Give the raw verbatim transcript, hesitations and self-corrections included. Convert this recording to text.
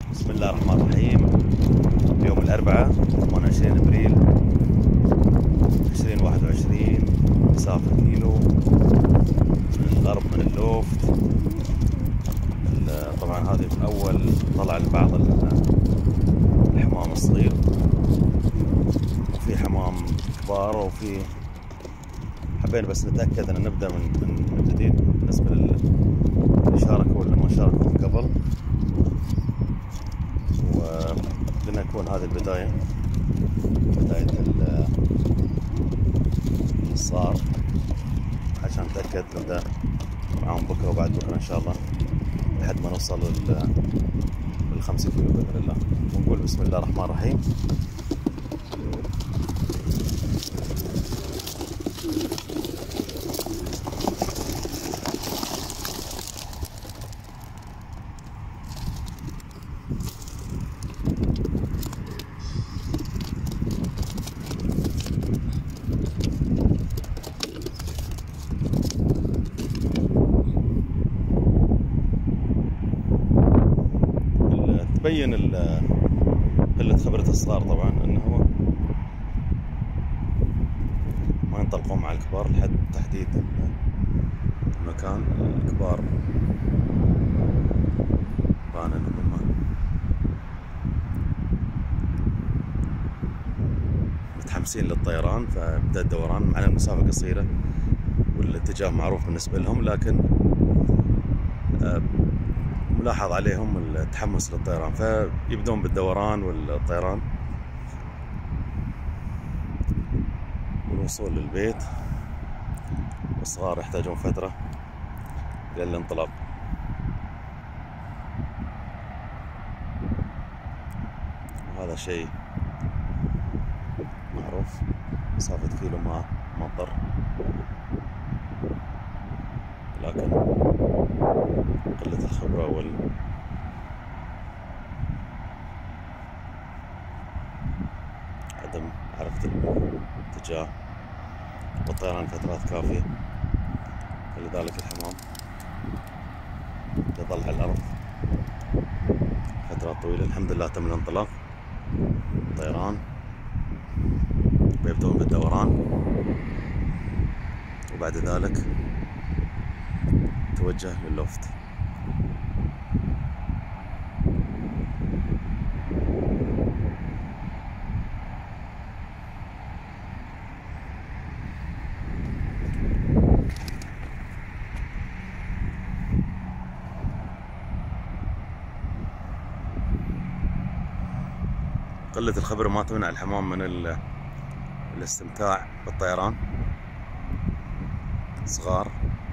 بسم الله الرحمن الرحيم. اليوم الأربعاء ثمانية وعشرين أبريل عشرين واحد وعشرين. مسافة كيلو من الغرب من اللوفت. طبعا هذه أول طلع لبعض الحمام الصغير، وفي حمام كبار، وفي حبينا بس نتأكد أن نبدأ من من جديد بالنسبة للي شاركوا واللي ما شاركوا من قبل، ولنكون هذه البداية بداية الصار، عشان نتأكد نبدأ معهم بكرة وبعد بكرة إن شاء الله لحد ما نوصل للخمسة كيلو بإذن الله. ونقول بسم الله الرحمن الرحيم. تبين قلة خبرة الصغار طبعا انه ما ينطلقون مع الكبار لحد تحديد المكان. الكبار بان انهم متحمسين للطيران، فبدأ الدوران مع المسافة قصيرة والاتجاه معروف بالنسبة لهم، لكن ملاحظ عليهم التحمس للطيران، فيبدون بالدوران والطيران والوصول للبيت. والصغار يحتاجون فترة إلى الانطلاق. وهذا شيء معروف، مسافة كيلو ما مطر، لكن قلة الخبرة وال عدم معرفة الاتجاه والطيران فترات كافية، فلذلك الحمام يظل على الأرض فترات طويلة. الحمد لله تم الانطلاق، طيران، ويبدأون بالدوران، وبعد ذلك توجه لللوفت. قلة الخبرة ما تمنع الحمام من الاستمتاع بالطيران. صغار